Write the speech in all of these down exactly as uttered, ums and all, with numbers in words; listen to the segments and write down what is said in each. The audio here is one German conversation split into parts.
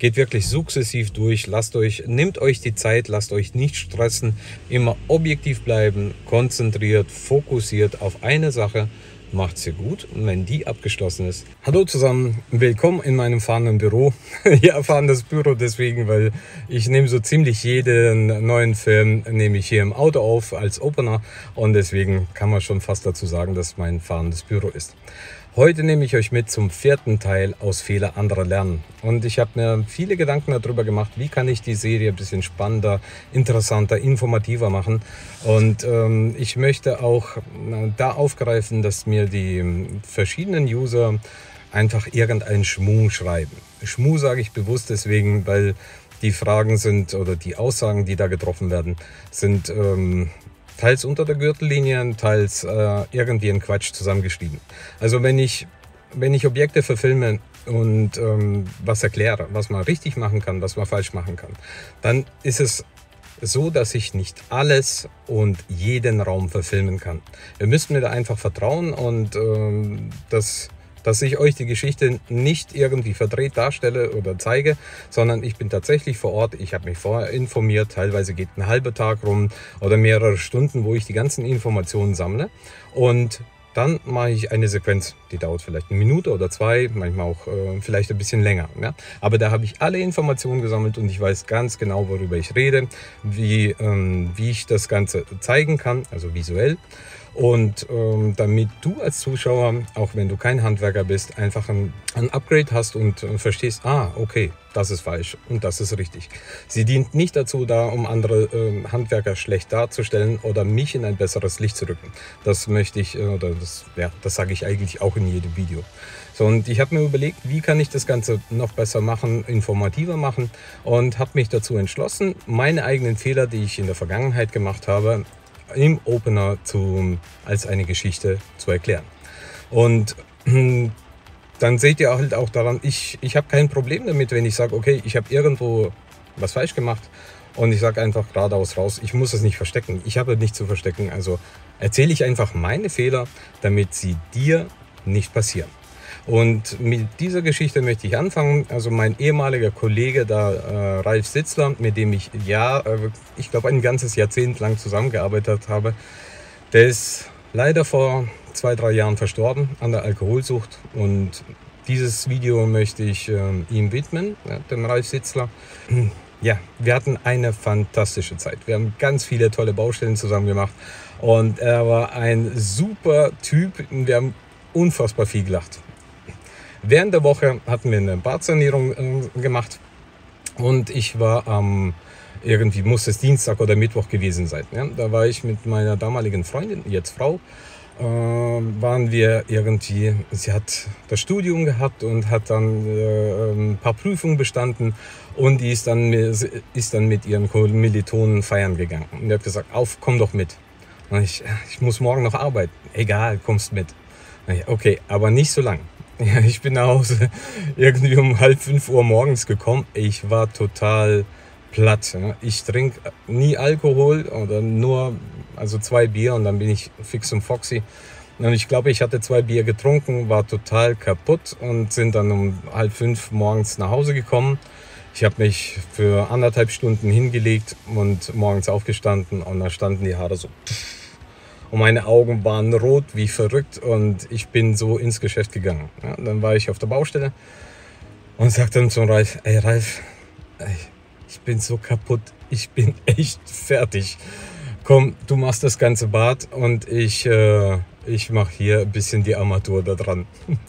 Geht wirklich sukzessiv durch, lasst euch, nehmt euch die Zeit, lasst euch nicht stressen, immer objektiv bleiben, konzentriert, fokussiert auf eine Sache. Macht sie gut und wenn die abgeschlossen ist. Hallo zusammen, willkommen in meinem fahrenden Büro. Ja, fahrendes Büro deswegen, weil ich nehme so ziemlich jeden neuen Film nehme ich hier im Auto auf als Opener und deswegen kann man schon fast dazu sagen, dass mein fahrendes Büro ist. Heute nehme ich euch mit zum vierten Teil aus Fehler anderer lernen. Und ich habe mir viele Gedanken darüber gemacht, wie kann ich die Serie ein bisschen spannender, interessanter, informativer machen. Und ähm, ich möchte auch äh, da aufgreifen, dass mir die verschiedenen User einfach irgendeinen Schmuh schreiben. Schmuh sage ich bewusst deswegen, weil die Fragen sind oder die Aussagen, die da getroffen werden, sind ähm, teils unter der Gürtellinie, teils äh, irgendwie in Quatsch zusammengeschrieben. Also wenn ich, wenn ich Objekte verfilme und ähm, was erkläre, was man richtig machen kann, was man falsch machen kann, dann ist es so, dass ich nicht alles und jeden Raum verfilmen kann. Ihr müsst mir da einfach vertrauen und ähm, das... dass ich euch die Geschichte nicht irgendwie verdreht darstelle oder zeige, sondern ich bin tatsächlich vor Ort. Ich habe mich vorher informiert, teilweise geht ein halber Tag rum oder mehrere Stunden, wo ich die ganzen Informationen sammle und dann mache ich eine Sequenz, die dauert vielleicht eine Minute oder zwei, manchmal auch äh, vielleicht ein bisschen länger. Ja? Aber da habe ich alle Informationen gesammelt und ich weiß ganz genau, worüber ich rede, wie, ähm, wie ich das Ganze zeigen kann, also visuell. Und ähm, damit du als Zuschauer, auch wenn du kein Handwerker bist, einfach ein, ein Upgrade hast und äh, verstehst, ah, okay, das ist falsch und das ist richtig. Sie dient nicht dazu da, um andere äh, Handwerker schlecht darzustellen oder mich in ein besseres Licht zu rücken. Das möchte ich, äh, oder das, ja, das sage ich eigentlich auch in jedem Video. So, und ich habe mir überlegt, wie kann ich das Ganze noch besser machen, informativer machen und habe mich dazu entschlossen, meine eigenen Fehler, die ich in der Vergangenheit gemacht habe, im Opener zu, als eine Geschichte zu erklären. Und dann seht ihr halt auch daran, ich, ich habe kein Problem damit, wenn ich sage, okay, ich habe irgendwo was falsch gemacht und ich sage einfach geradeaus raus, ich muss es nicht verstecken, ich habe nichts zu verstecken, also erzähle ich einfach meine Fehler, damit sie dir nicht passieren. Und mit dieser Geschichte möchte ich anfangen. Also mein ehemaliger Kollege, da äh, Ralf Sitzler, mit dem ich ja, äh, ich glaube ein ganzes Jahrzehnt lang zusammengearbeitet habe, der ist leider vor zwei, drei Jahren verstorben an der Alkoholsucht. Und dieses Video möchte ich äh, ihm widmen, ja, dem Ralf Sitzler. Ja, wir hatten eine fantastische Zeit. Wir haben ganz viele tolle Baustellen zusammen gemacht und er war ein super Typ. Wir haben unfassbar viel gelacht. Während der Woche hatten wir eine Badsanierung äh, gemacht und ich war am, ähm, irgendwie muss es Dienstag oder Mittwoch gewesen sein. Ja? Da war ich mit meiner damaligen Freundin, jetzt Frau, äh, waren wir irgendwie, sie hat das Studium gehabt und hat dann äh, ein paar Prüfungen bestanden und die ist dann, ist dann mit ihren Kommilitonen feiern gegangen. Und die hat gesagt, auf, komm doch mit. Und ich, ich muss morgen noch arbeiten. Egal, kommst mit. Ich, okay, aber nicht so lang. Ja, ich bin nach Hause irgendwie um halb fünf Uhr morgens gekommen. Ich war total platt. Ich trinke nie Alkohol oder nur also zwei Bier und dann bin ich fix und foxy. Und ich glaube, ich hatte zwei Bier getrunken, war total kaputt und sind dann um halb fünf morgens nach Hause gekommen. Ich habe mich für anderthalb Stunden hingelegt und morgens aufgestanden und da standen die Haare so. Und meine Augen waren rot wie verrückt und ich bin so ins Geschäft gegangen. Ja, dann war ich auf der Baustelle und sagte dann zum Ralf, ey Ralf, ey, ich bin so kaputt, ich bin echt fertig. Komm, du machst das ganze Bad und ich, äh, ich mache hier ein bisschen die Armatur da dran.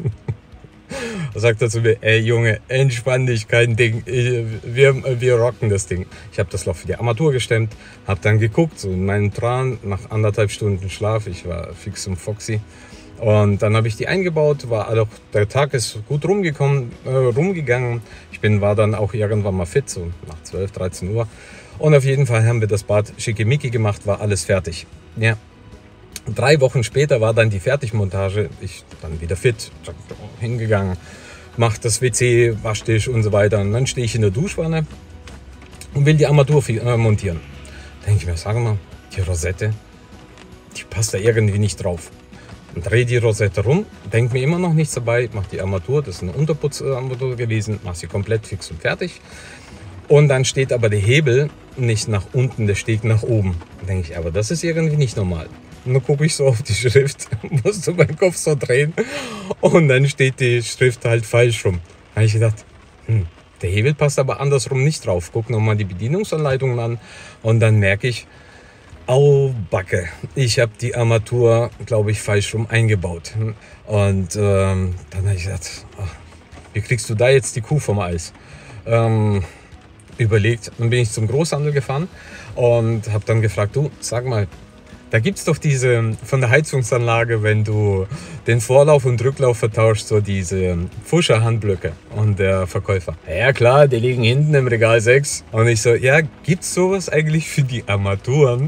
Da sagt er zu mir, ey Junge, entspann dich, kein Ding, wir, wir rocken das Ding. Ich habe das Loch für die Armatur gestemmt, habe dann geguckt, so in meinen Tran, nach anderthalb Stunden Schlaf, ich war fix und foxy. Und dann habe ich die eingebaut, war also, der Tag ist gut rumgekommen, äh, rumgegangen. Ich bin, war dann auch irgendwann mal fit, so nach zwölf, dreizehn Uhr. Und auf jeden Fall haben wir das Bad schickimicki gemacht, war alles fertig. Ja. Drei Wochen später war dann die Fertigmontage, ich dann wieder fit, hingegangen, mach das W C, Waschtisch und so weiter. Und dann stehe ich in der Duschwanne und will die Armatur montieren. Denke ich mir, sag mal, die Rosette, die passt da irgendwie nicht drauf. Drehe die Rosette rum, denke mir immer noch nichts dabei, mache die Armatur, das ist eine Unterputzarmatur gewesen, mache sie komplett fix und fertig. Und dann steht aber der Hebel nicht nach unten, der steht nach oben. Dann denke ich, aber das ist irgendwie nicht normal. Und dann gucke ich so auf die Schrift, musst du meinen Kopf so drehen und dann steht die Schrift halt falsch rum. Da habe ich gedacht, hm, der Hebel passt aber andersrum nicht drauf. Guck nochmal die Bedienungsanleitungen an und dann merke ich, au Backe, ich habe die Armatur, glaube ich, falsch rum eingebaut. Und ähm, dann habe ich gesagt, ach, wie kriegst du da jetzt die Kuh vom Eis? Ähm, überlegt, dann bin ich zum Großhandel gefahren und habe dann gefragt, du, sag mal, da gibt es doch diese, von der Heizungsanlage, wenn du den Vorlauf und Rücklauf vertauschst, so diese Pfuscher-Handblöcke. Und der Verkäufer, ja klar, die liegen hinten im Regal sechs. Und ich so, ja, gibt's sowas eigentlich für die Armaturen?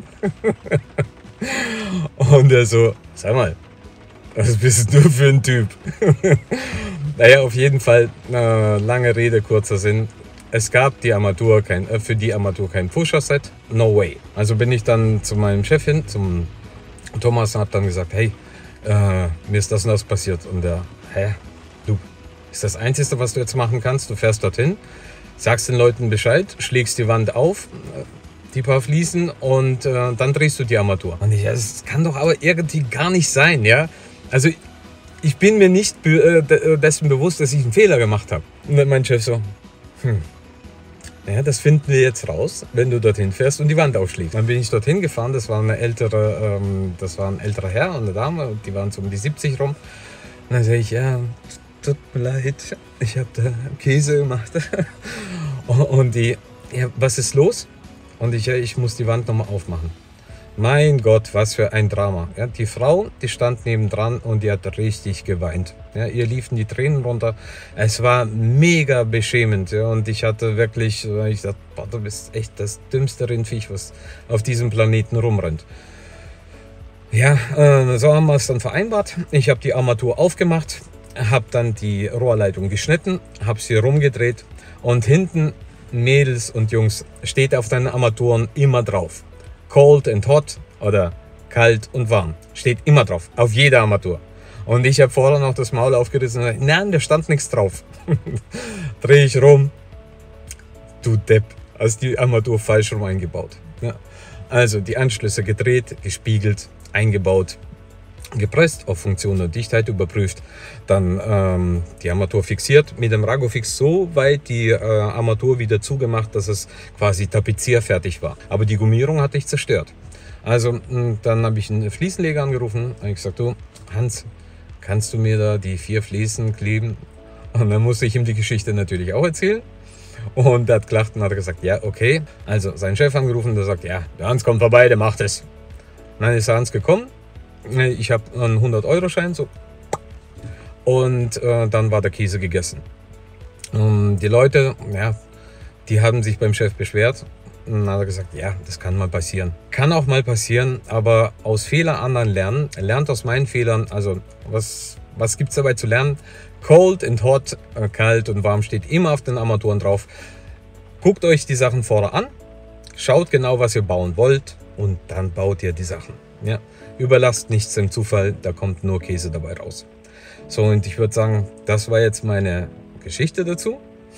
Und er so, sag mal, was bist du für ein Typ? Naja, auf jeden Fall, äh, lange Rede, kurzer Sinn. Es gab die Armatur kein, äh, für die Armatur kein Pusher-Set. No way. Also bin ich dann zu meinem Chef hin, zum Thomas, und habe dann gesagt, hey, äh, mir ist das und das passiert. Und der, hä, du, ist das Einzige, was du jetzt machen kannst? Du fährst dorthin, sagst den Leuten Bescheid, schlägst die Wand auf, die paar Fliesen und äh, dann drehst du die Armatur. Und ich, das kann doch aber irgendwie gar nicht sein, ja? Also ich bin mir nicht be äh, dessen bewusst, dass ich einen Fehler gemacht habe. Und dann mein Chef so, hm, ja, das finden wir jetzt raus, wenn du dorthin fährst und die Wand aufschlägst. Dann bin ich dorthin gefahren, das war, eine ältere, ähm, das war ein älterer Herr und eine Dame, die waren so um die siebzig rum. Und dann sage ich, ja, tut mir leid, ich habe da Käse gemacht. Und die, ja, was ist los? Und ich, ja, ich muss die Wand nochmal aufmachen. Mein Gott, was für ein Drama. Ja, die Frau, die stand nebendran und die hat richtig geweint. Ja, ihr liefen die Tränen runter. Es war mega beschämend. Ja, und ich hatte wirklich, ich dachte, boah, du bist echt das dümmste Rindviech, was auf diesem Planeten rumrennt. Ja, äh, so haben wir es dann vereinbart. Ich habe die Armatur aufgemacht, habe dann die Rohrleitung geschnitten, habe sie rumgedreht und hinten, Mädels und Jungs, steht auf deinen Armaturen immer drauf. Cold and hot oder kalt und warm. Steht immer drauf, auf jeder Armatur. Und ich habe vorher noch das Maul aufgerissen und gesagt, nein, da stand nichts drauf. Drehe ich rum. Du Depp, hast die Armatur falsch rum eingebaut. Ja. Also die Anschlüsse gedreht, gespiegelt, eingebaut, gepresst, auf Funktion und Dichtheit überprüft, dann ähm, die Armatur fixiert, mit dem Ragofix so weit die äh, Armatur wieder zugemacht, dass es quasi tapezierfertig war. Aber die Gummierung hatte ich zerstört. Also mh, dann habe ich einen Fliesenleger angerufen, habe ich gesagt, du Hans, kannst du mir da die vier Fliesen kleben? Und dann musste ich ihm die Geschichte natürlich auch erzählen. Und er hat gelacht und hat gesagt, ja, okay. Also seinen Chef angerufen, der sagt, ja, der Hans kommt vorbei, der macht es. Und dann ist der Hans gekommen. Ich habe einen hundert Euro Schein so und äh, dann war der Käse gegessen. Und die Leute, ja, die haben sich beim Chef beschwert und dann hat er gesagt, ja, das kann mal passieren. Kann auch mal passieren, aber aus Fehlern anderen lernen. Lernt aus meinen Fehlern. Also was, was gibt es dabei zu lernen? Cold and hot, äh, kalt und warm steht immer auf den Armaturen drauf. Guckt euch die Sachen vorher an, schaut genau, was ihr bauen wollt und dann baut ihr die Sachen. Ja. Überlasst nichts dem Zufall, da kommt nur Käse dabei raus. So, und ich würde sagen, das war jetzt meine Geschichte dazu.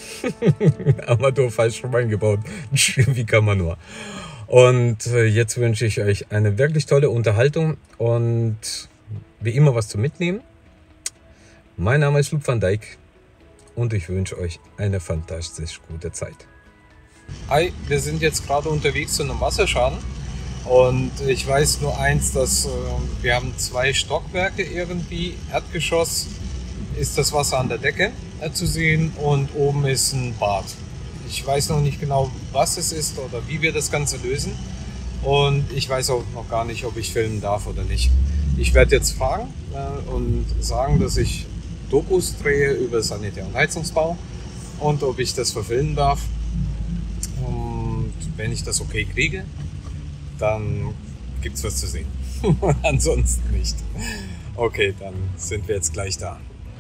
Armatur falsch rum eingebaut. Wie kann man nur? Und jetzt wünsche ich euch eine wirklich tolle Unterhaltung und wie immer was zu mitnehmen. Mein Name ist Luc van Dijk und ich wünsche euch eine fantastisch gute Zeit. Hi, wir sind jetzt gerade unterwegs zu einem Wasserschaden. Und ich weiß nur eins, dass äh, wir haben zwei Stockwerke irgendwie. Erdgeschoss ist das Wasser an der Decke äh, zu sehen und oben ist ein Bad. Ich weiß noch nicht genau, was es ist oder wie wir das Ganze lösen. Und ich weiß auch noch gar nicht, ob ich filmen darf oder nicht. Ich werde jetzt fragen äh, und sagen, dass ich Dokus drehe über Sanitär- und Heizungsbau und ob ich das verfilmen darf. Und wenn ich das okay kriege, dann gibt es was zu sehen. Ansonsten nicht. Okay, dann sind wir jetzt gleich da.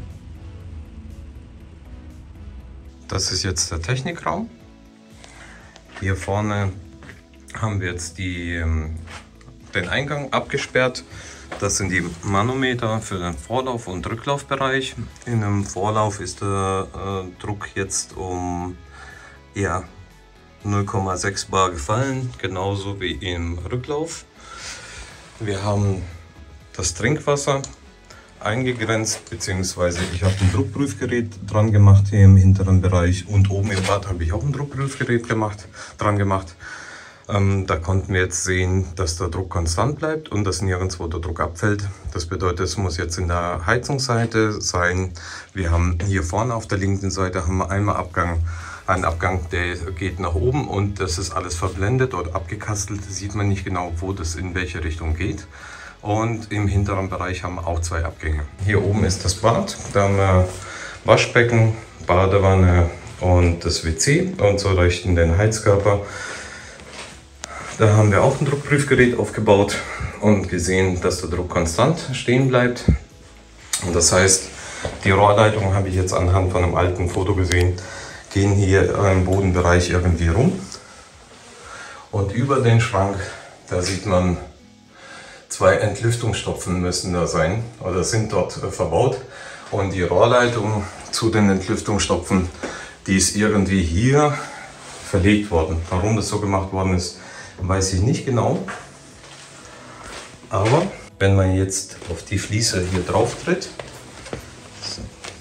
Das ist jetzt der Technikraum. Hier vorne haben wir jetzt die, den Eingang abgesperrt. Das sind die Manometer für den Vorlauf- und Rücklaufbereich. In einem Vorlauf ist der äh, Druck jetzt um ja, null Komma sechs bar gefallen, genauso wie im Rücklauf. Wir haben das Trinkwasser eingegrenzt, beziehungsweise ich habe ein Druckprüfgerät dran gemacht hier im hinteren Bereich und oben im Bad habe ich auch ein Druckprüfgerät gemacht, dran gemacht. Ähm, da konnten wir jetzt sehen, dass der Druck konstant bleibt und dass nirgendwo der Druck abfällt. Das bedeutet, es muss jetzt in der Heizungsseite sein. Wir haben hier vorne auf der linken Seite haben wir einmal Abgang, einen Abgang, der geht nach oben und das ist alles verblendet oder abgekastelt. Da sieht man nicht genau, wo das in welche Richtung geht. Und im hinteren Bereich haben wir auch zwei Abgänge. Hier oben ist das Bad, da haben wir Waschbecken, Badewanne und das W C und so leuchten den Heizkörper. Da haben wir auch ein Druckprüfgerät aufgebaut und gesehen, dass der Druck konstant stehen bleibt. Und das heißt, die Rohrleitungen habe ich jetzt anhand von einem alten Foto gesehen, gehen hier im Bodenbereich irgendwie rum. Und über den Schrank, da sieht man, zwei Entlüftungsstopfen müssen da sein oder sind dort äh, verbaut. Und die Rohrleitung zu den Entlüftungsstopfen, die ist irgendwie hier verlegt worden. Warum das so gemacht worden ist, weiß ich nicht genau, aber wenn man jetzt auf die Fliese hier drauf tritt, so,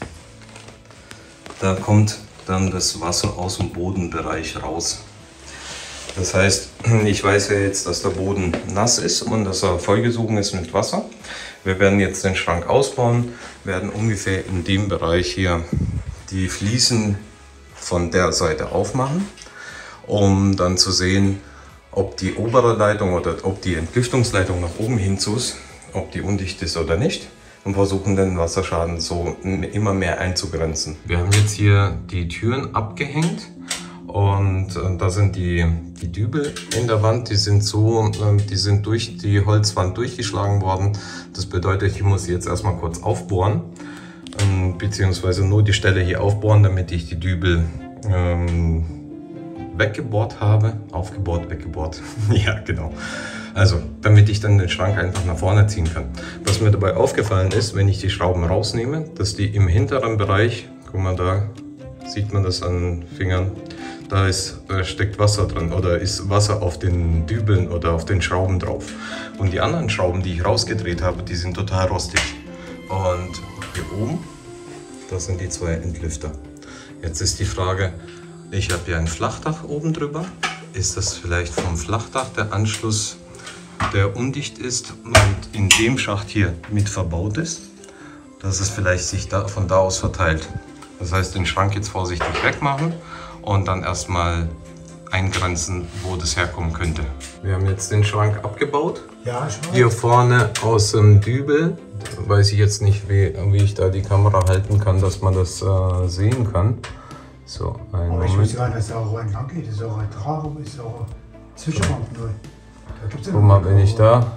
da kommt dann das Wasser aus dem Bodenbereich raus. Das heißt, ich weiß ja jetzt, dass der Boden nass ist und dass er vollgesogen ist mit Wasser. Wir werden jetzt den Schrank ausbauen, werden ungefähr in dem Bereich hier die Fliesen von der Seite aufmachen, um dann zu sehen, ob die obere Leitung oder ob die Entlüftungsleitung nach oben hin zu ist, ob die undicht ist oder nicht, und versuchen den Wasserschaden so immer mehr einzugrenzen. Wir haben jetzt hier die Türen abgehängt und äh, da sind die, die Dübel in der Wand, die sind so, äh, die sind durch die Holzwand durchgeschlagen worden. Das bedeutet, ich muss jetzt erstmal kurz aufbohren, ähm, beziehungsweise nur die Stelle hier aufbohren, damit ich die Dübel ähm, weggebohrt habe, aufgebohrt, weggebohrt, ja genau. Also, damit ich dann den Schrank einfach nach vorne ziehen kann. Was mir dabei aufgefallen ist, wenn ich die Schrauben rausnehme, dass die im hinteren Bereich, guck mal, da sieht man das an den Fingern, da, ist, da steckt Wasser drin oder ist Wasser auf den Dübeln oder auf den Schrauben drauf. Und die anderen Schrauben, die ich rausgedreht habe, die sind total rostig. Und hier oben, das sind die zwei Entlüfter. Jetzt ist die Frage, ich habe ja ein Flachdach oben drüber. Ist das vielleicht vom Flachdach der Anschluss, der undicht ist und in dem Schacht hier mit verbaut ist, dass es vielleicht sich da, von da aus verteilt? Das heißt, den Schrank jetzt vorsichtig wegmachen und dann erstmal eingrenzen, wo das herkommen könnte. Wir haben jetzt den Schrank abgebaut. Ja, schon. Hier vorne aus dem Dübel, weiß ich jetzt nicht, wie, wie ich da die Kamera halten kann, dass man das äh, sehen kann. So, einen Aber ich Moment. weiß gar nicht, dass es auch entlang geht. Das ist auch ein Tragung, ist auch ein Zwischenraum. Da gibt's ja Guck mal, wenn ich da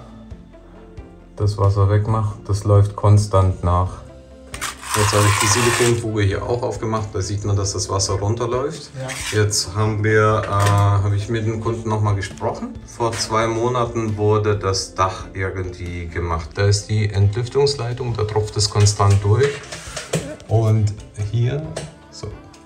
das Wasser wegmache, das läuft konstant nach. Jetzt habe ich die Silikonfuge hier auch aufgemacht, da sieht man, dass das Wasser runterläuft. Ja. Jetzt haben wir, äh, habe ich mit dem Kunden nochmal gesprochen. Vor zwei Monaten wurde das Dach irgendwie gemacht. Da ist die Entlüftungsleitung, da tropft es konstant durch. Und hier, so,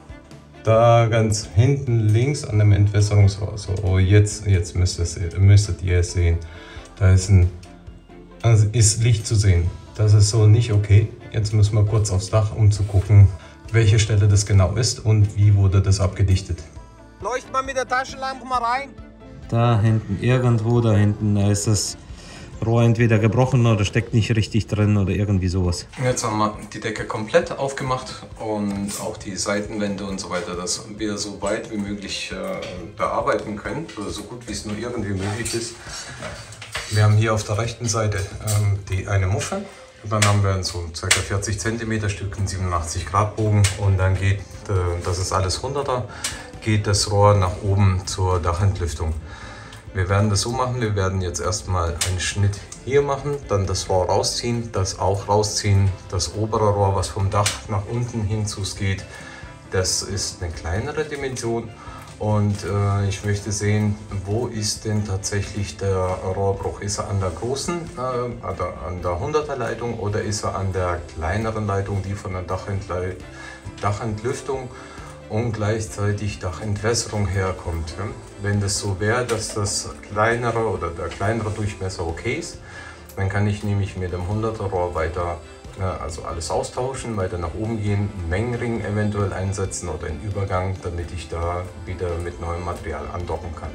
da ganz hinten links an dem Entwässerungsrohr, so, oh, jetzt, jetzt müsstet, müsstet ihr es sehen. Da ist, ein, also ist Licht zu sehen. Das ist so nicht okay. Jetzt müssen wir kurz aufs Dach, um zu gucken, welche Stelle das genau ist und wie wurde das abgedichtet. Leucht mal mit der Taschenlampe mal rein. Da hinten, irgendwo da hinten, da ist das Rohr entweder gebrochen oder steckt nicht richtig drin oder irgendwie sowas. Jetzt haben wir die Decke komplett aufgemacht und auch die Seitenwände und so weiter, dass wir so weit wie möglich äh, bearbeiten können, oder so gut wie es nur irgendwie möglich ist. Wir haben hier auf der rechten Seite ähm, die eine Muffe. Und dann haben wir so ca. vierzig Zentimeter Stück, einen siebenundachtzig Grad Bogen und dann geht, äh, das ist alles hunderter, geht das Rohr nach oben zur Dachentlüftung. Wir werden das so machen, wir werden jetzt erstmal einen Schnitt hier machen, dann das Rohr rausziehen, das auch rausziehen, das obere Rohr, was vom Dach nach unten hinzu geht, das ist eine kleinere Dimension Und äh, ich möchte sehen, wo ist denn tatsächlich der Rohrbruch? Ist er an der großen, äh, an der hunderter Leitung oder ist er an der kleineren Leitung, die von der Dachentle Dachentlüftung und gleichzeitig Dachentwässerung herkommt? Ja? Wenn das so wäre, dass das kleinere oder der kleinere Durchmesser okay ist, dann kann ich nämlich mit dem hunderter Rohr weiter also alles austauschen, weiter nach oben gehen, einen Mengenring eventuell einsetzen oder einen Übergang, damit ich da wieder mit neuem Material andocken kann.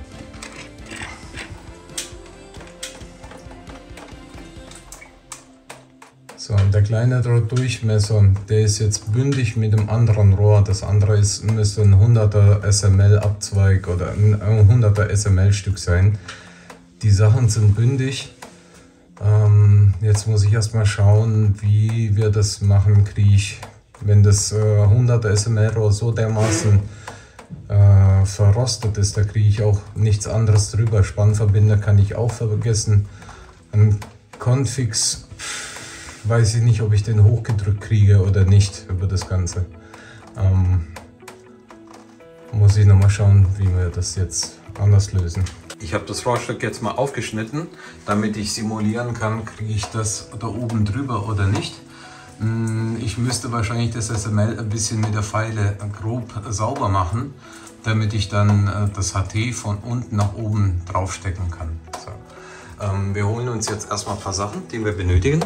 So, und der kleinere Durchmesser, der ist jetzt bündig mit dem anderen Rohr. Das andere ist, müsste ein hunderter S M L Abzweig oder ein hunderter S M L Stück sein. Die Sachen sind bündig. Ähm, jetzt muss ich erstmal schauen, wie wir das machen kriege. Wenn das äh, hunderter S M L Rohr so dermaßen äh, verrostet ist, da kriege ich auch nichts anderes drüber. Spannverbinder kann ich auch vergessen. Ein Confix, weiß ich nicht, ob ich den hochgedrückt kriege oder nicht über das Ganze. Ähm, muss ich nochmal schauen, wie wir das jetzt anders lösen. Ich habe das Rohrstück jetzt mal aufgeschnitten, damit ich simulieren kann, kriege ich das da oben drüber oder nicht. Ich müsste wahrscheinlich das S M L ein bisschen mit der Feile grob sauber machen, damit ich dann das H T von unten nach oben draufstecken kann. So. Ähm, wir holen uns jetzt erstmal ein paar Sachen, die wir benötigen.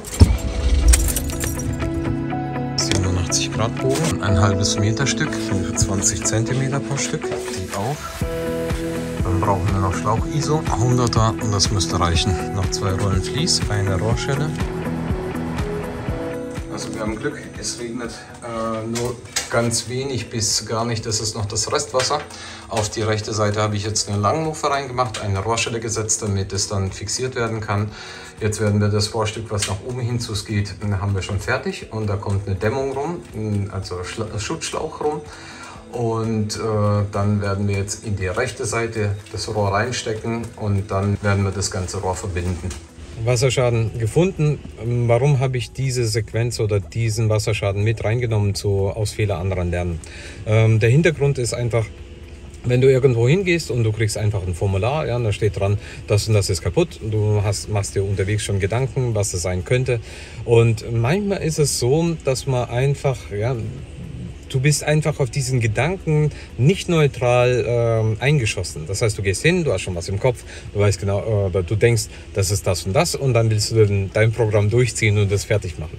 siebenundachtzig Grad Bogen, ein halbes Meter Stück, fünfundzwanzig Zentimeter pro Stück, die auch. Dann brauchen wir noch Schlauch-I S O, hunderter, und das müsste reichen. Noch zwei Rollen Vlies, eine Rohrschelle. Also wir haben Glück, es regnet äh, nur ganz wenig bis gar nicht, das ist noch das Restwasser. Auf die rechte Seite habe ich jetzt eine Langmufe reingemacht, eine Rohrschelle gesetzt, damit es dann fixiert werden kann. Jetzt werden wir das Rohrstück, was nach oben hinzus geht, haben wir schon fertig. Und da kommt eine Dämmung rum, also Schla Schutzschlauch rum. Und äh, dann werden wir jetzt in die rechte Seite das Rohr reinstecken und dann werden wir das ganze Rohr verbinden. Wasserschaden gefunden. Warum habe ich diese Sequenz oder diesen Wasserschaden mit reingenommen zu aus Fehler anderen lernen? Ähm, der Hintergrund ist einfach, wenn du irgendwo hingehst und du kriegst einfach ein Formular, ja, da steht dran, das und das ist kaputt, du hast, machst dir unterwegs schon Gedanken, was es sein könnte. Und manchmal ist es so, dass man einfach, ja, du bist einfach auf diesen Gedanken nicht neutral äh, eingeschossen. Das heißt, du gehst hin, du hast schon was im Kopf, du weißt genau, äh, du denkst, das ist das und das und dann willst du dein, dein Programm durchziehen und das fertig machen.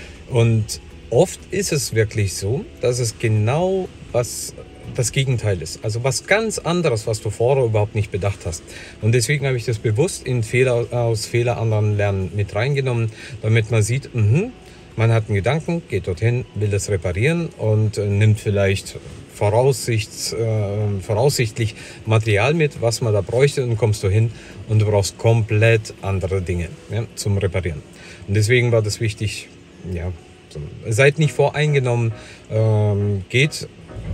Und oft ist es wirklich so, dass es genau was das Gegenteil ist. Also was ganz anderes, was du vorher überhaupt nicht bedacht hast. Und deswegen habe ich das bewusst in Fehler, aus Fehler anderen Lernen mit reingenommen, damit man sieht, mh, man hat einen Gedanken, geht dorthin, will das reparieren und äh, nimmt vielleicht Voraussicht, äh, voraussichtlich Material mit, was man da bräuchte, und kommst du hin und du brauchst komplett andere Dinge, ja, zum Reparieren. Und deswegen war das wichtig, ja, so, seid nicht voreingenommen, ähm, geht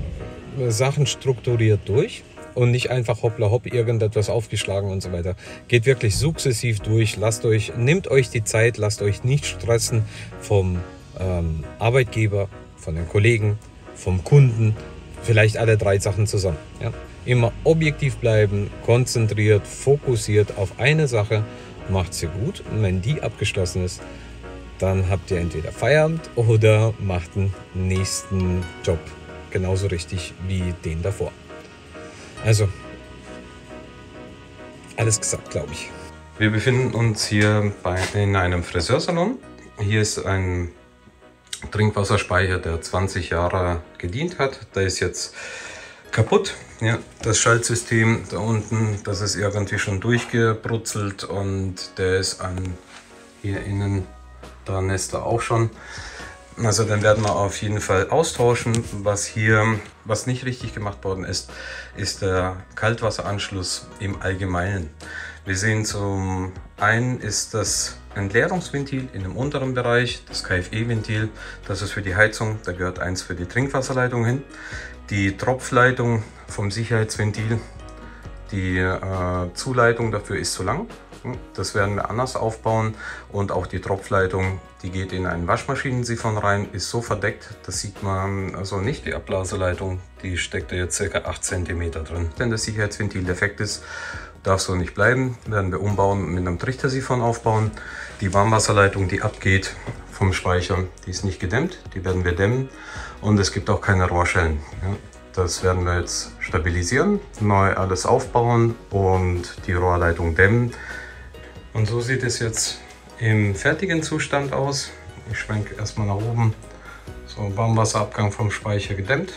Sachen strukturiert durch und nicht einfach hoppla hopp irgendetwas aufgeschlagen und so weiter. Geht wirklich sukzessiv durch, lasst euch, nehmt euch die Zeit, lasst euch nicht stressen vom ähm, Arbeitgeber, von den Kollegen, vom Kunden, vielleicht alle drei Sachen zusammen. Ja? Immer objektiv bleiben, konzentriert, fokussiert auf eine Sache, macht sie gut, und wenn die abgeschlossen ist, dann habt ihr entweder Feierabend oder macht den nächsten Job genauso richtig wie den davor. Also, alles gesagt, glaube ich. Wir befinden uns hier bei, in einem Friseursalon. Hier ist ein Trinkwasserspeicher, der zwanzig Jahre gedient hat. Der ist jetzt kaputt. Ja, das Schaltsystem da unten, das ist irgendwie schon durchgebrutzelt und der ist an hier innen, da nässt er auch schon. Also dann werden wir auf jeden Fall austauschen. Was hier, was nicht richtig gemacht worden ist, ist der Kaltwasseranschluss im Allgemeinen. Wir sehen zum einen ist das Entleerungsventil in dem unteren Bereich, das K F E-Ventil, das ist für die Heizung, da gehört eins für die Trinkwasserleitung hin. Die Tropfleitung vom Sicherheitsventil, die äh, Zuleitung dafür ist zu lang. Das werden wir anders aufbauen und auch die Tropfleitung, die geht in einen Waschmaschinensiphon rein, ist so verdeckt, das sieht man also nicht, die Ablaseleitung, die steckt da jetzt ca. acht Zentimeter drin. Wenn das Sicherheitsventil defekt ist, darf so nicht bleiben, werden wir umbauen und mit einem Trichtersiphon aufbauen. Die Warmwasserleitung, die abgeht vom Speicher, die ist nicht gedämmt, die werden wir dämmen und es gibt auch keine Rohrschellen. Ja. Das werden wir jetzt stabilisieren, neu alles aufbauen und die Rohrleitung dämmen. Und so sieht es jetzt im fertigen Zustand aus. Ich schwenke erstmal nach oben. So, Warmwasserabgang vom Speicher gedämmt.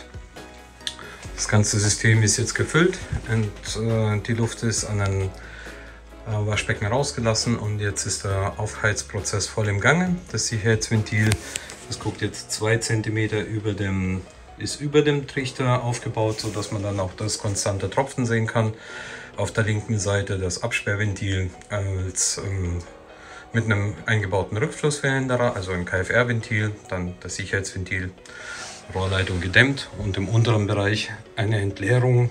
Das ganze System ist jetzt gefüllt und äh, die Luft ist an ein äh, Waschbecken rausgelassen und jetzt ist der Aufheizprozess voll im Gange. Das Sicherheitsventil, das guckt jetzt zwei Zentimeter über dem ist über dem Trichter aufgebaut, so dass man dann auch das konstante Tropfen sehen kann. Auf der linken Seite das Absperrventil als ähm, mit einem eingebauten Rückflussverhinderer, also ein K F R-Ventil, dann das Sicherheitsventil, Rohrleitung gedämmt und im unteren Bereich eine Entleerung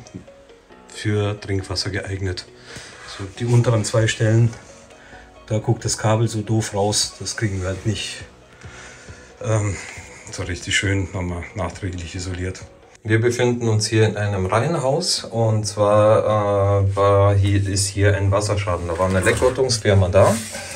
für Trinkwasser geeignet. So, die unteren zwei Stellen, da guckt das Kabel so doof raus, das kriegen wir halt nicht ähm, so richtig schön nochmal nachträglich isoliert. Wir befinden uns hier in einem Reihenhaus und zwar äh, war hier, ist hier ein Wasserschaden. Da war eine Leckortungsfirma da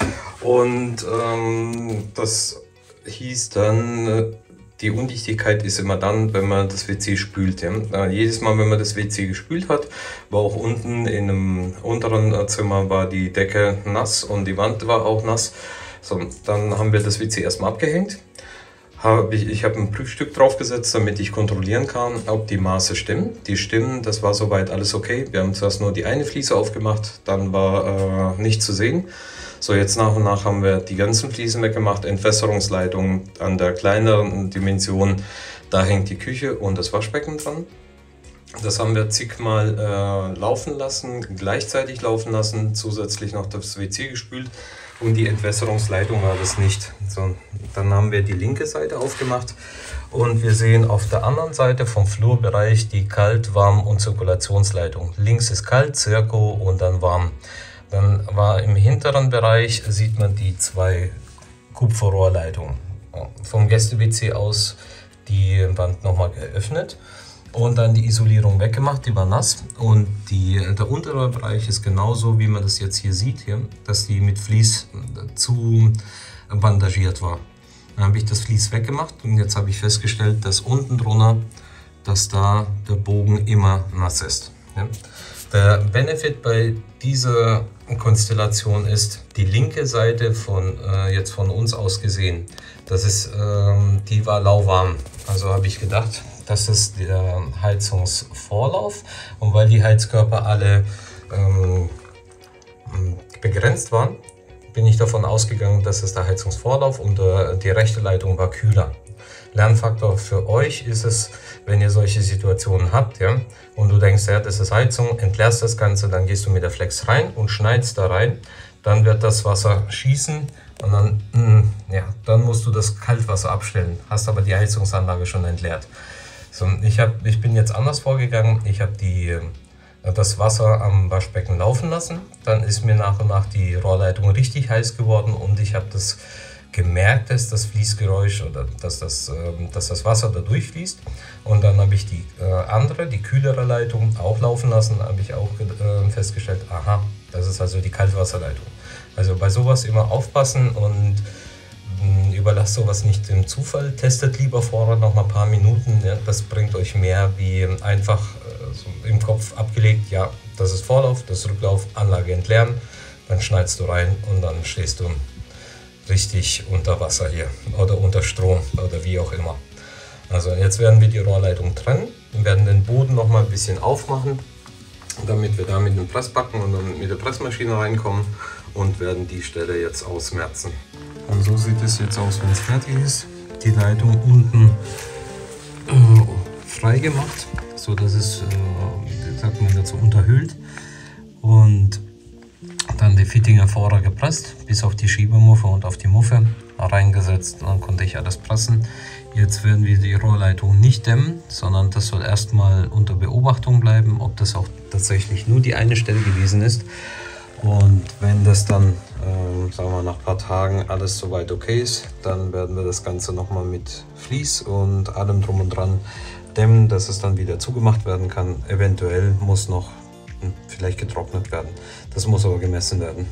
und ähm, das hieß dann, äh, die Undichtigkeit ist immer dann, wenn man das W C spült. Ja? Äh, jedes Mal, wenn man das W C gespült hat, war auch unten in einem unteren Zimmer war die Decke nass und die Wand war auch nass. So, dann haben wir das W C erstmal abgehängt. Ich, ich habe ein Prüfstück draufgesetzt, damit ich kontrollieren kann, ob die Maße stimmen. Die stimmen, das war soweit alles okay. Wir haben zuerst nur die eine Fliese aufgemacht, dann war äh, nichts zu sehen. So, jetzt nach und nach haben wir die ganzen Fliesen weggemacht, Entwässerungsleitung an der kleineren Dimension. Da hängt die Küche und das Waschbecken dran. Das haben wir zigmal äh, laufen lassen, gleichzeitig laufen lassen, zusätzlich noch das W C gespült. Und die Entwässerungsleitung war das nicht. So, dann haben wir die linke Seite aufgemacht und wir sehen auf der anderen Seite vom Flurbereich die Kalt-, Warm- und Zirkulationsleitung. Links ist kalt, Zirko und dann warm. Dann war im hinteren Bereich, sieht man die zwei Kupferrohrleitungen. Vom Gäste-W C aus die Wand nochmal geöffnet. Und dann die Isolierung weggemacht, die war nass und die, der untere Bereich ist genauso, wie man das jetzt hier sieht, hier, dass die mit Vlies zu bandagiert war. Dann habe ich das Vlies weggemacht und jetzt habe ich festgestellt, dass unten drunter, dass da der Bogen immer nass ist. Ja. Der Benefit bei dieser Konstellation ist, die linke Seite von äh, jetzt von uns aus gesehen, das ist, ähm, die war lauwarm. Also habe ich gedacht, das ist der Heizungsvorlauf und weil die Heizkörper alle ähm, begrenzt waren, bin ich davon ausgegangen, dass es der Heizungsvorlauf und äh, die rechte Leitung war kühler. Lernfaktor für euch ist es, wenn ihr solche Situationen habt, ja, und du denkst, ja, das ist Heizung, entleerst das Ganze, dann gehst du mit der Flex rein und schneidest da rein, dann wird das Wasser schießen und dann, mh, ja, dann musst du das Kaltwasser abstellen, hast aber die Heizungsanlage schon entleert. So, ich, hab, ich bin jetzt anders vorgegangen, ich habe die das Wasser am Waschbecken laufen lassen, dann ist mir nach und nach die Rohrleitung richtig heiß geworden und ich habe das gemerkt, dass das Fließgeräusch oder dass das, dass das Wasser da durchfließt und dann habe ich die andere, die kühlere Leitung auch laufen lassen, habe ich auch festgestellt, aha, das ist also die Kaltwasserleitung. Also bei sowas immer aufpassen und überlasst sowas nicht dem Zufall, testet lieber vorher noch mal ein paar Minuten, ja, das bringt euch mehr wie einfach äh, so im Kopf abgelegt, ja, das ist Vorlauf, das ist Rücklauf, Anlage entleeren, dann schneidest du rein und dann stehst du richtig unter Wasser hier oder unter Strom oder wie auch immer. Also jetzt werden wir die Rohrleitung trennen und werden den Boden noch mal ein bisschen aufmachen, damit wir da mit dem Pressbacken und dann mit der Pressmaschine reinkommen und werden die Stelle jetzt ausmerzen. Und so sieht es jetzt aus, wenn es fertig ist. Die Leitung unten äh, frei gemacht, so dass es, äh, wie sagt man dazu, unterhüllt. Und dann die Fittinger vorher gepresst, bis auf die Schiebermuffe und auf die Muffe reingesetzt. Dann konnte ich alles pressen. Jetzt werden wir die Rohrleitung nicht dämmen, sondern das soll erstmal unter Beobachtung bleiben, ob das auch tatsächlich nur die eine Stelle gewesen ist. Und wenn das dann, ähm, sagen wir, nach ein paar Tagen alles soweit okay ist, dann werden wir das Ganze nochmal mit Vlies und allem drum und dran dämmen, dass es dann wieder zugemacht werden kann. Eventuell muss noch hm, vielleicht getrocknet werden. Das muss aber gemessen werden.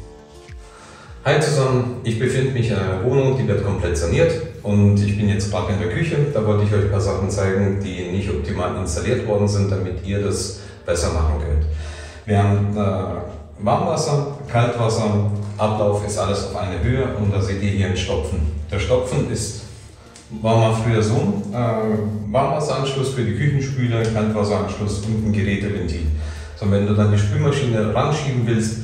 Hi zusammen, ich befinde mich in einer Wohnung, die wird komplett saniert und ich bin jetzt gerade in der Küche. Da wollte ich euch ein paar Sachen zeigen, die nicht optimal installiert worden sind, damit ihr das besser machen könnt. Wir haben äh, Warmwasser, Kaltwasser, Ablauf ist alles auf eine Höhe und da seht ihr hier einen Stopfen. Der Stopfen ist, war mal früher so, äh, Warmwasseranschluss für die Küchenspüle, Kaltwasseranschluss und ein Geräteventil. So, wenn du dann die Spülmaschine ranschieben willst,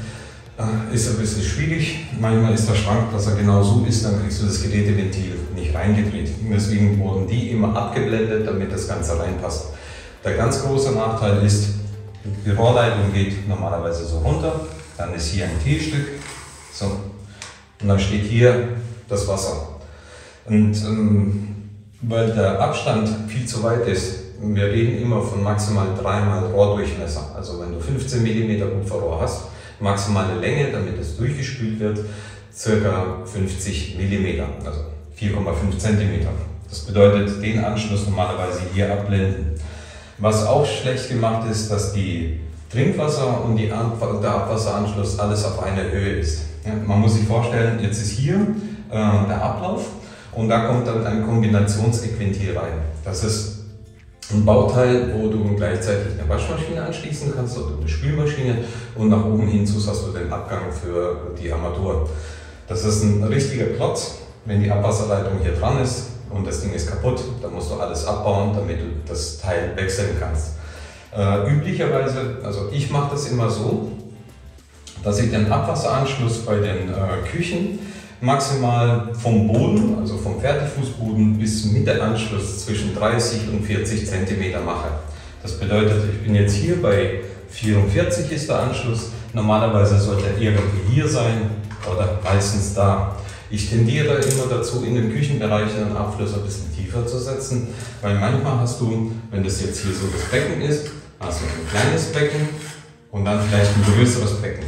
ist ein bisschen schwierig. Manchmal ist der Schrank, dass er genau so ist, dann kriegst du das Geräteventil nicht reingedreht. Deswegen wurden die immer abgeblendet, damit das Ganze reinpasst. Der ganz große Nachteil ist, die Rohrleitung geht normalerweise so runter, dann ist hier ein T-Stück, so, und dann steht hier das Wasser. Und ähm, weil der Abstand viel zu weit ist, wir reden immer von maximal dreimal Rohrdurchmesser. Also wenn du fünfzehn Millimeter Kupferrohr hast, maximale Länge, damit es durchgespült wird, ca. fünfzig Millimeter, also vier Komma fünf Zentimeter. Das bedeutet, den Anschluss normalerweise hier abblenden. Was auch schlecht gemacht ist, dass die Trinkwasser und die Ab der Abwasseranschluss alles auf einer Höhe ist. Ja, man muss sich vorstellen, jetzt ist hier äh, der Ablauf und da kommt dann ein Kombinationsequentil rein. Das ist ein Bauteil, wo du gleichzeitig eine Waschmaschine anschließen kannst oder eine Spülmaschine und nach oben hin hast du den Abgang für die Armatur. Das ist ein richtiger Klotz. Wenn die Abwasserleitung hier dran ist und das Ding ist kaputt, dann musst du alles abbauen, damit du das Teil wechseln kannst. Äh, üblicherweise, also ich mache das immer so, dass ich den Abwasseranschluss bei den äh, Küchen maximal vom Boden, also vom Fertigfußboden bis zum Mittelanschluss zwischen dreißig und vierzig Zentimeter mache. Das bedeutet, ich bin jetzt hier bei vierundvierzig ist der Anschluss. Normalerweise sollte er irgendwie hier sein oder meistens da. Ich tendiere immer dazu, in den Küchenbereich den Abfluss ein bisschen tiefer zu setzen, weil manchmal hast du, wenn das jetzt hier so das Becken ist, hast du ein kleines Becken und dann vielleicht ein größeres Becken.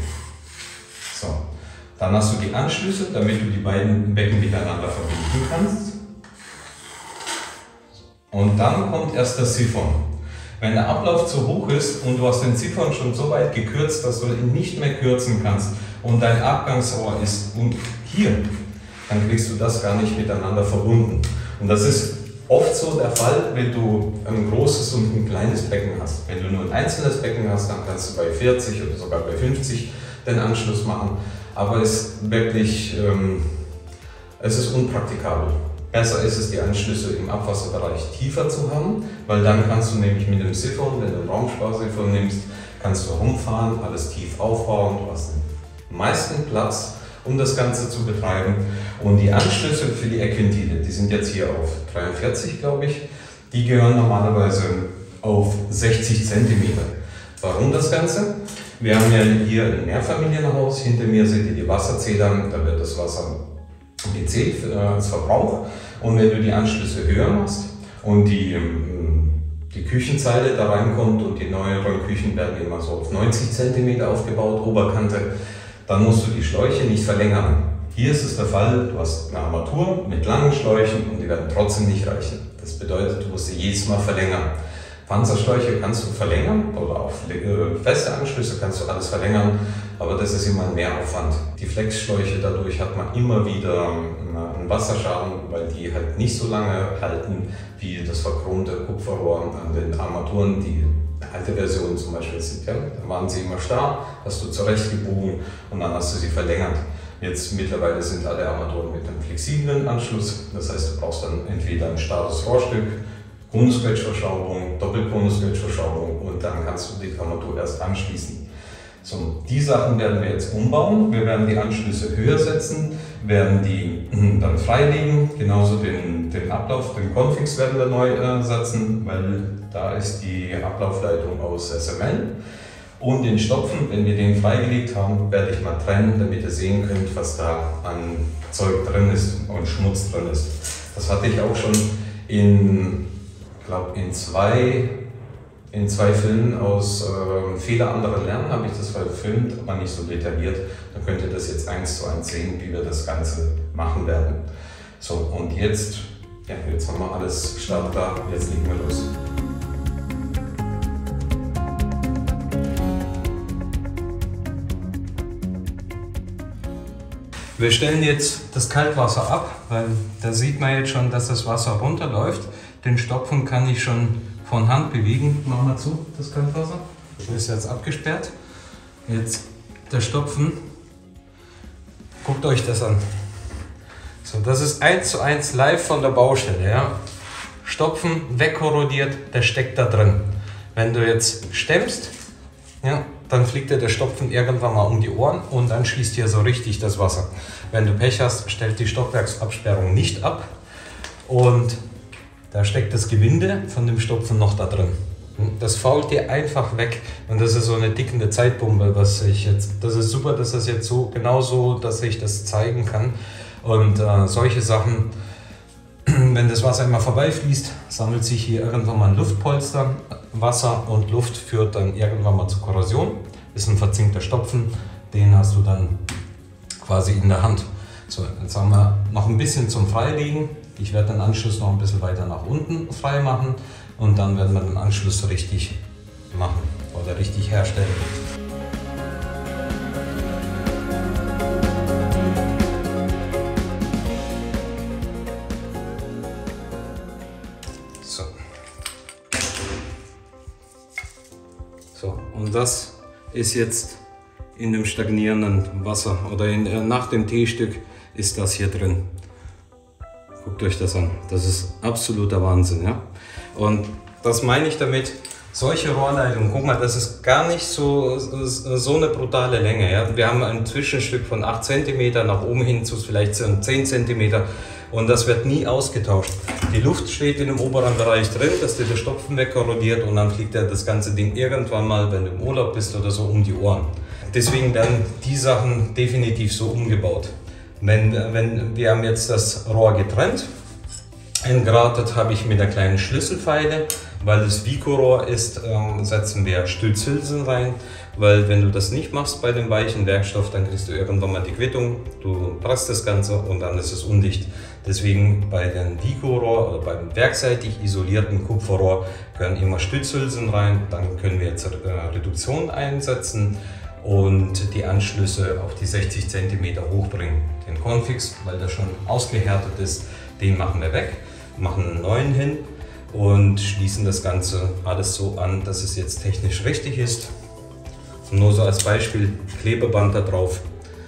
So. Dann hast du die Anschlüsse, damit du die beiden Becken miteinander verbinden kannst. Und dann kommt erst der Siphon. Wenn der Ablauf zu hoch ist und du hast den Siphon schon so weit gekürzt, dass du ihn nicht mehr kürzen kannst und dein Abgangsrohr ist hier, dann kriegst du das gar nicht miteinander verbunden. Und das ist oft so der Fall, wenn du ein großes und ein kleines Becken hast. Wenn du nur ein einzelnes Becken hast, dann kannst du bei vierzig oder sogar bei fünfzig den Anschluss machen. Aber es ist wirklich, ähm, es ist unpraktikabel. Besser ist es, die Anschlüsse im Abwasserbereich tiefer zu haben, weil dann kannst du nämlich mit dem Siphon, wenn du einen Raumsparsiphon nimmst, kannst du rumfahren, alles tief aufbauen, du hast den meisten Platz, um das Ganze zu betreiben. Und die Anschlüsse für die Eckventile, die sind jetzt hier auf dreiundvierzig, glaube ich, die gehören normalerweise auf sechzig Zentimeter. Warum das Ganze? Wir haben ja hier ein Mehrfamilienhaus, hinter mir seht ihr die Wasserzähler, da wird das Wasser gezählt für den Verbrauch. Und wenn du die Anschlüsse höher machst und die, die Küchenzeile da reinkommt und die neueren Küchen werden immer so auf neunzig Zentimeter aufgebaut, Oberkante, dann musst du die Schläuche nicht verlängern. Hier ist es der Fall, du hast eine Armatur mit langen Schläuchen und die werden trotzdem nicht reichen. Das bedeutet, du musst sie jedes Mal verlängern. Panzerschläuche kannst du verlängern oder auch feste Anschlüsse kannst du alles verlängern, aber das ist immer ein Mehraufwand. Die Flexschläuche, dadurch hat man immer wieder einen Wasserschaden, weil die halt nicht so lange halten wie das verchromte Kupferrohr an den Armaturen, die alte Version zum Beispiel sind. Ja? Da waren sie immer starr, hast du zurechtgebogen und dann hast du sie verlängert. Jetzt mittlerweile sind alle Armaturen mit einem flexiblen Anschluss, das heißt du brauchst dann entweder ein starres Rohrstück, Konusquetschverschraubung, Doppelkonusquetschverschraubung und dann kannst du die Armatur erst anschließen. So, die Sachen werden wir jetzt umbauen. Wir werden die Anschlüsse höher setzen, werden die dann freilegen, genauso den, den Ablauf, den Configs werden wir neu äh, setzen, weil da ist die Ablaufleitung aus S M L. Und den Stopfen, wenn wir den freigelegt haben, werde ich mal trennen, damit ihr sehen könnt, was da an Zeug drin ist und Schmutz drin ist. Das hatte ich auch schon in, glaube in zwei in zwei Filmen aus äh, viele andere lernen, habe ich das verfilmt, aber nicht so detailliert. Da könnt ihr das jetzt eins zu eins sehen, wie wir das Ganze machen werden. So, und jetzt, ja, jetzt haben wir alles startklar, jetzt legen wir los. Wir stellen jetzt das Kaltwasser ab, weil da sieht man jetzt schon, dass das Wasser runterläuft. Den Stopfen kann ich schon von Hand bewegen. Machen wir zu, das Kaltwasser. Das ist jetzt abgesperrt. Jetzt der Stopfen. Guckt euch das an. So, das ist eins zu eins live von der Baustelle. Ja. Stopfen wegkorrodiert, der steckt da drin. Wenn du jetzt stemmst, ja, dann fliegt dir der Stopfen irgendwann mal um die Ohren und dann schießt hier so richtig das Wasser. Wenn du Pech hast, stellt die Stockwerksabsperrung nicht ab und da steckt das Gewinde von dem Stopfen noch da drin. Das fault dir einfach weg und das ist so eine tickende Zeitbombe, was ich jetzt, das ist super, dass das jetzt so, genau so, dass ich das zeigen kann und äh, solche Sachen. Wenn das Wasser immer vorbeifließt, sammelt sich hier irgendwann mal ein Luftpolster. Wasser und Luft führt dann irgendwann mal zur Korrosion. Ist ein verzinkter Stopfen, den hast du dann quasi in der Hand. So, jetzt haben wir noch ein bisschen zum Freilegen. Ich werde den Anschluss noch ein bisschen weiter nach unten frei machen und dann werden wir den Anschluss richtig machen oder richtig herstellen. So. So, und das ist jetzt in dem stagnierenden Wasser oder in, äh, nach dem T-Stück ist das hier drin. Guckt euch das an, das ist absoluter Wahnsinn. Ja? Und das meine ich damit, solche Rohrleitungen, guck mal, das ist gar nicht so, so eine brutale Länge. Ja? Wir haben ein Zwischenstück von acht Zentimeter nach oben hin zu vielleicht zehn Zentimeter und das wird nie ausgetauscht. Die Luft steht in dem oberen Bereich drin, dass dir der Stopfen wegkorrodiert und dann fliegt dir das ganze Ding irgendwann mal, wenn du im Urlaub bist oder so, um die Ohren. Deswegen werden die Sachen definitiv so umgebaut. Wenn, wenn wir haben jetzt das Rohr getrennt, entgratet habe ich mit der kleinen Schlüsselfeile, weil es Vico-Rohr ist, ähm, setzen wir Stützhülsen rein, weil wenn du das nicht machst bei dem weichen Werkstoff, dann kriegst du irgendwann mal die Quittung, du presst das Ganze und dann ist es undicht. Deswegen bei dem Vico-Rohr oder beim werkseitig isolierten Kupferrohr können immer Stützhülsen rein, dann können wir jetzt äh, Reduktion einsetzen und die Anschlüsse auf die sechzig Zentimeter hochbringen. Den Confix, weil der schon ausgehärtet ist, den machen wir weg, machen einen neuen hin und schließen das Ganze alles so an, dass es jetzt technisch richtig ist. Und nur so als Beispiel, Klebeband da drauf,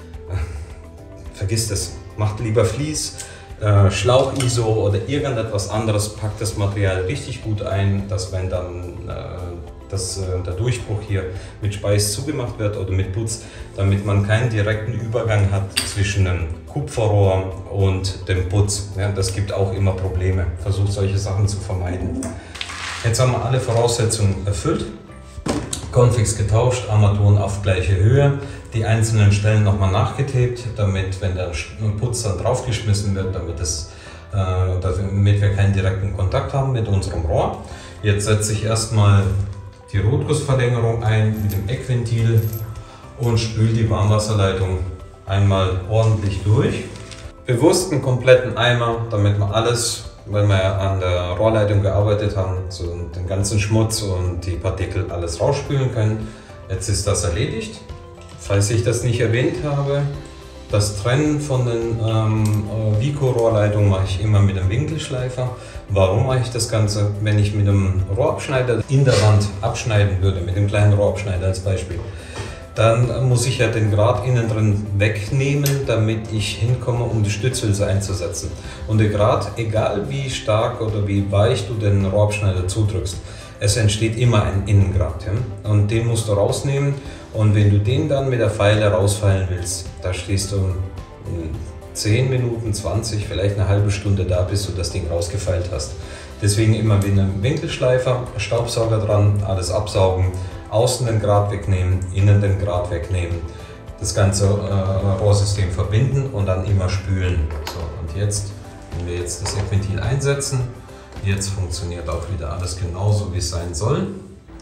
vergiss das, macht lieber Vlies, äh, Schlauch-I S O oder irgendetwas anderes, packt das Material richtig gut ein, dass wenn dann äh, dass äh, der Durchbruch hier mit Speis zugemacht wird oder mit Putz, damit man keinen direkten Übergang hat zwischen dem Kupferrohr und dem Putz. Ja, das gibt auch immer Probleme. Versucht solche Sachen zu vermeiden. Jetzt haben wir alle Voraussetzungen erfüllt. Confix getauscht, Armaturen auf gleiche Höhe, die einzelnen Stellen nochmal nachgetaped, damit, wenn der Putz dann draufgeschmissen wird, damit, es, äh, damit wir keinen direkten Kontakt haben mit unserem Rohr. Jetzt setze ich erstmal die Rotgussverlängerung ein mit dem Eckventil und spüle die Warmwasserleitung einmal ordentlich durch. Bewusst einen kompletten Eimer, damit wir alles, weil wir ja an der Rohrleitung gearbeitet haben, so den ganzen Schmutz und die Partikel alles rausspülen können. Jetzt ist das erledigt. Falls ich das nicht erwähnt habe, das Trennen von den ähm, Vico-Rohrleitungen mache ich immer mit einem Winkelschleifer. Warum mache ich das Ganze? Wenn ich mit einem Rohrabschneider in der Wand abschneiden würde, mit dem kleinen Rohrabschneider als Beispiel, dann muss ich ja den Grat innen drin wegnehmen, damit ich hinkomme, um die Stützhülse einzusetzen. Und der Grat, egal wie stark oder wie weich du den Rohrabschneider zudrückst, es entsteht immer ein Innengrat. Ja? Und den musst du rausnehmen. Und wenn du den dann mit der Feile rausfeilen willst, da stehst du zehn Minuten, zwanzig, vielleicht eine halbe Stunde da, bis du das Ding rausgefeilt hast. Deswegen immer mit einem Winkelschleifer, Staubsauger dran, alles absaugen, außen den Grat wegnehmen, innen den Grat wegnehmen, das ganze äh, Rohrsystem verbinden und dann immer spülen. So, und jetzt, wenn wir jetzt das Eckventil einsetzen, jetzt funktioniert auch wieder alles genauso, wie es sein soll.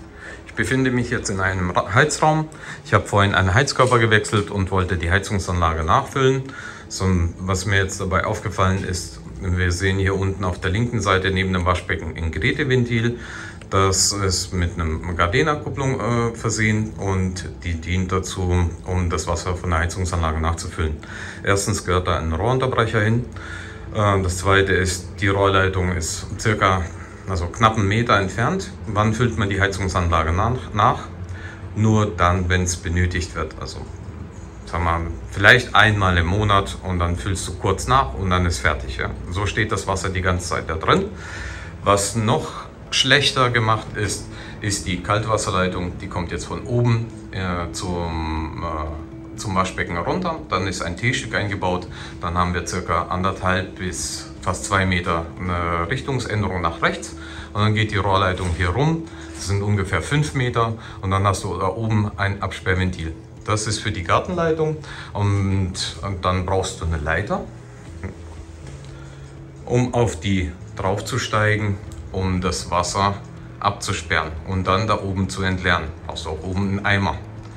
befinde mich jetzt in einem Heizraum. Ich habe vorhin einen Heizkörper gewechselt und wollte die Heizungsanlage nachfüllen. So, was mir jetzt dabei aufgefallen ist, wir sehen hier unten auf der linken Seite neben dem Waschbecken ein Geräteventil. Das ist mit einer Gardena-Kupplung äh, versehen und die dient dazu, um das Wasser von der Heizungsanlage nachzufüllen. Erstens gehört da ein Rohrunterbrecher hin. Äh, das zweite ist, die Rohrleitung ist circa, also knapp einen Meter entfernt. Wann füllt man die Heizungsanlage nach? nach? Nur dann, wenn es benötigt wird. Also sagen wir, vielleicht einmal im Monat und dann füllst du kurz nach und dann ist fertig. Ja? So steht das Wasser die ganze Zeit da drin. Was noch schlechter gemacht ist, ist die Kaltwasserleitung. Die kommt jetzt von oben äh, zum, äh, zum Waschbecken runter. Dann ist ein T-Stück eingebaut. Dann haben wir circa anderthalb bis fast zwei Meter eine Richtungsänderung nach rechts. Und dann geht die Rohrleitung hier rum. Das sind ungefähr fünf Meter. Und dann hast du da oben ein Absperrventil. Das ist für die Gartenleitung. Und, und dann brauchst du eine Leiter, um auf die draufzusteigen, um das Wasser abzusperren und dann da oben zu entleeren. Brauchst du auch oben einen Eimer.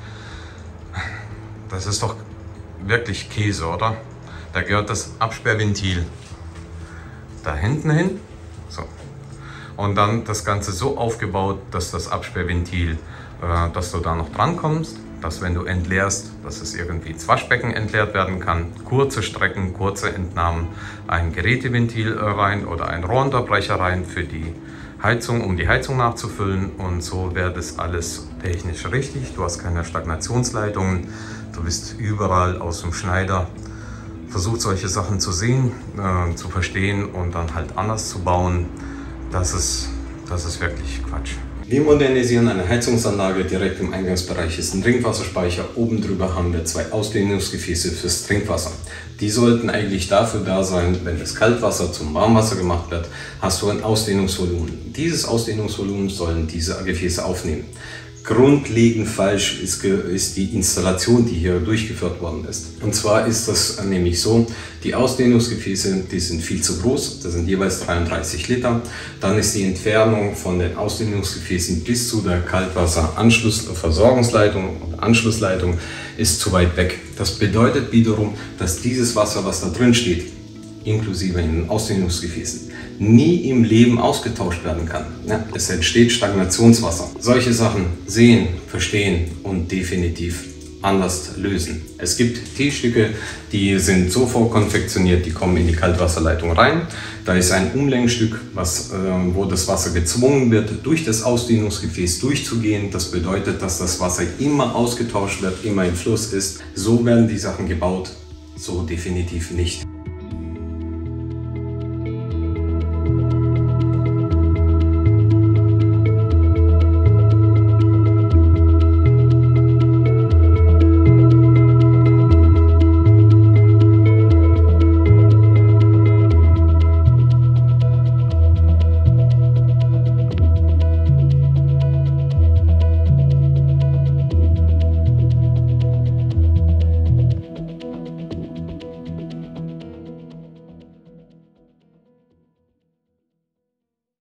Das ist doch wirklich Käse, oder? Da gehört das Absperrventil da hinten hin. So. Und dann das Ganze so aufgebaut, dass das Absperrventil, äh, dass du da noch dran kommst, dass wenn du entleerst, dass es irgendwie ins Waschbecken entleert werden kann. Kurze Strecken, kurze Entnahmen, ein Geräteventil rein oder ein Rohrunterbrecher rein für die Heizung, um die Heizung nachzufüllen. Und so wäre das alles technisch richtig. Du hast keine Stagnationsleitungen, du bist überall aus dem Schneider. Versucht solche Sachen zu sehen, äh, zu verstehen und dann halt anders zu bauen. Das ist, das ist wirklich Quatsch. Wir modernisieren eine Heizungsanlage. Direkt im Eingangsbereich ist ein Trinkwasserspeicher. Oben drüber haben wir zwei Ausdehnungsgefäße fürs Trinkwasser. Die sollten eigentlich dafür da sein, wenn das Kaltwasser zum Warmwasser gemacht wird, hast du ein Ausdehnungsvolumen. Dieses Ausdehnungsvolumen sollen diese Gefäße aufnehmen. Grundlegend falsch ist, ist die Installation, die hier durchgeführt worden ist. Und zwar ist das nämlich so, die Ausdehnungsgefäße, die sind viel zu groß, das sind jeweils dreiunddreißig Liter. Dann ist die Entfernung von den Ausdehnungsgefäßen bis zu der Kaltwasser-Versorgungsleitung und Anschlussleitung ist zu weit weg. Das bedeutet wiederum, dass dieses Wasser, was da drin steht, inklusive in den Ausdehnungsgefäßen, nie im Leben ausgetauscht werden kann. Ja, es entsteht Stagnationswasser. Solche Sachen sehen, verstehen und definitiv anders lösen. Es gibt T-Stücke, die sind so vorkonfektioniert, die kommen in die Kaltwasserleitung rein. Da ist ein Umlenkstück, was, äh, wo das Wasser gezwungen wird, durch das Ausdehnungsgefäß durchzugehen. Das bedeutet, dass das Wasser immer ausgetauscht wird, immer im Fluss ist. So werden die Sachen gebaut, so definitiv nicht.